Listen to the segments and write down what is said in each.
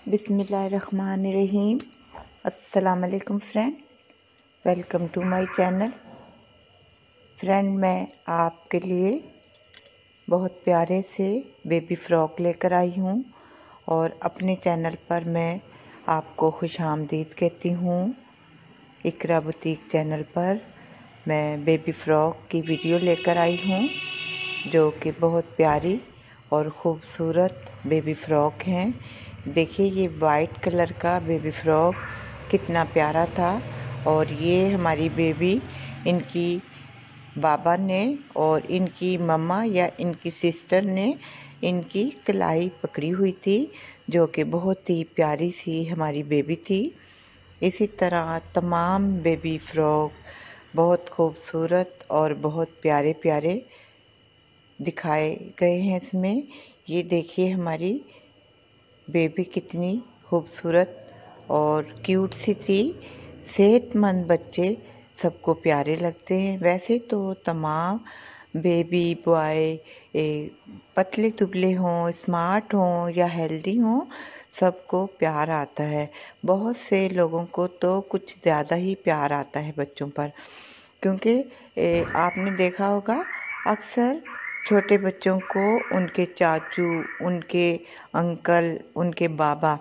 बिस्मिल्लाहिर्रहमानिर्रहीम। अस्सलाम वालेकुम friend, welcome to my channel. Friend, मैं आपके लिए बहुत प्यारे से बेबी फ़्रॉक लेकर आई हूँ और अपने चैनल पर मैं आपको खुशामदीद कहती हूँ। इकरा बुटीक चैनल पर मैं बेबी फ़्रॉक की वीडियो लेकर आई हूँ जो कि बहुत प्यारी और ख़ूबसूरत बेबी फ़्रॉक हैं। देखिए, ये वाइट कलर का बेबी फ़्रॉक कितना प्यारा था और ये हमारी बेबी इनकी बाबा ने और इनकी मम्मा या इनकी सिस्टर ने इनकी कलाई पकड़ी हुई थी, जो कि बहुत ही प्यारी सी हमारी बेबी थी। इसी तरह तमाम बेबी फ़्रॉक बहुत खूबसूरत और बहुत प्यारे प्यारे दिखाए गए हैं इसमें। ये देखिए, हमारी बेबी कितनी खूबसूरत और क्यूट सी थी। सेहतमंद बच्चे सबको प्यारे लगते हैं। वैसे तो तमाम बेबी बॉय पतले दुबले हों, स्मार्ट हों या हेल्दी हों, सबको प्यार आता है। बहुत से लोगों को तो कुछ ज़्यादा ही प्यार आता है बच्चों पर, क्योंकि आपने देखा होगा अक्सर छोटे बच्चों को उनके चाचू, उनके अंकल, उनके बाबा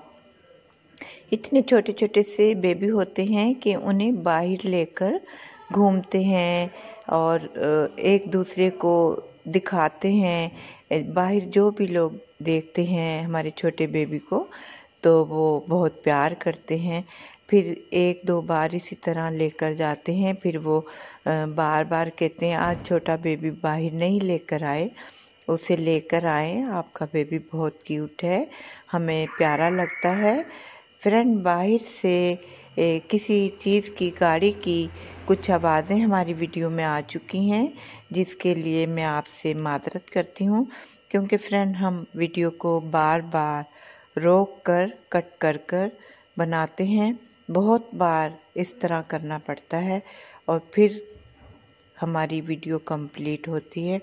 इतने छोटे छोटे से बेबी होते हैं कि उन्हें बाहर लेकर घूमते हैं और एक दूसरे को दिखाते हैं। बाहर जो भी लोग देखते हैं हमारे छोटे बेबी को, तो वो बहुत प्यार करते हैं। फिर एक दो बार इसी तरह लेकर जाते हैं, फिर वो बार बार कहते हैं आज छोटा बेबी बाहर नहीं लेकर आए, उसे लेकर आए, आपका बेबी बहुत क्यूट है, हमें प्यारा लगता है। फ्रेंड, बाहर से किसी चीज़ की, गाड़ी की कुछ आवाज़ें हमारी वीडियो में आ चुकी हैं, जिसके लिए मैं आपसे माज़रत करती हूँ, क्योंकि फ्रेंड हम वीडियो को बार बार रोक कर कट कर बनाते हैं। बहुत बार इस तरह करना पड़ता है और फिर हमारी वीडियो कंप्लीट होती है।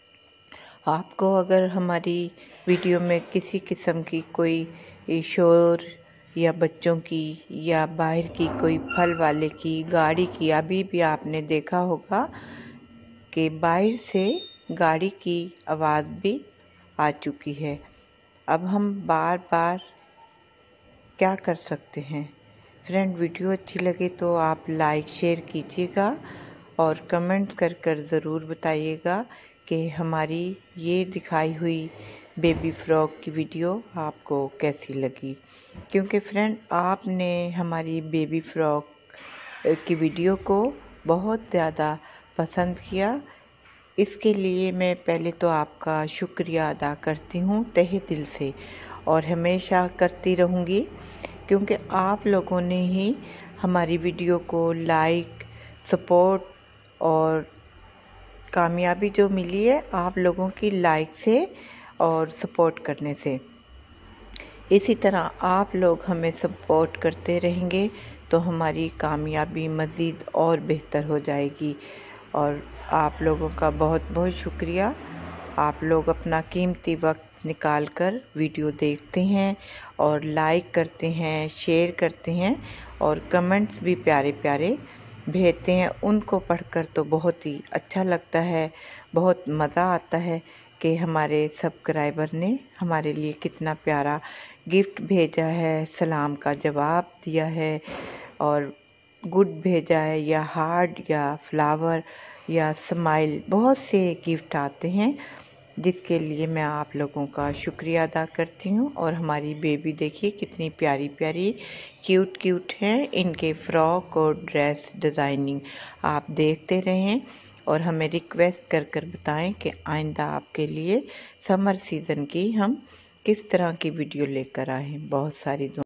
आपको अगर हमारी वीडियो में किसी किस्म की कोई शोर या बच्चों की या बाहर की कोई फल वाले की, गाड़ी की, अभी भी आपने देखा होगा कि बाहर से गाड़ी की आवाज़ भी आ चुकी है। अब हम बार बार क्या कर सकते हैं। फ्रेंड, वीडियो अच्छी लगे तो आप लाइक शेयर कीजिएगा और कमेंट कर ज़रूर बताइएगा कि हमारी ये दिखाई हुई बेबी फ़्रॉक की वीडियो आपको कैसी लगी। क्योंकि फ्रेंड, आपने हमारी बेबी फ़्रॉक की वीडियो को बहुत ज़्यादा पसंद किया, इसके लिए मैं पहले तो आपका शुक्रिया अदा करती हूँ तहे दिल से और हमेशा करती रहूँगी, क्योंकि आप लोगों ने ही हमारी वीडियो को लाइक, सपोर्ट और कामयाबी जो मिली है आप लोगों की लाइक से और सपोर्ट करने से। इसी तरह आप लोग हमें सपोर्ट करते रहेंगे तो हमारी कामयाबी मज़ीद और बेहतर हो जाएगी। और आप लोगों का बहुत बहुत शुक्रिया। आप लोग अपना कीमती वक्त निकाल कर वीडियो देखते हैं और लाइक करते हैं, शेयर करते हैं और कमेंट्स भी प्यारे प्यारे भेजते हैं। उनको पढ़कर तो बहुत ही अच्छा लगता है, बहुत मज़ा आता है कि हमारे सब्सक्राइबर ने हमारे लिए कितना प्यारा गिफ्ट भेजा है, सलाम का जवाब दिया है और गुड भेजा है, या हार्ट या फ्लावर या स्माइल, बहुत से गिफ्ट आते हैं, जिसके लिए मैं आप लोगों का शुक्रिया अदा करती हूँ। और हमारी बेबी देखिए कितनी प्यारी प्यारी क्यूट क्यूट हैं। इनके फ़्रॉक और ड्रेस डिज़ाइनिंग आप देखते रहें और हमें रिक्वेस्ट कर बताएं कि आइंदा आपके लिए समर सीज़न की हम किस तरह की वीडियो लेकर आएँ। बहुत सारी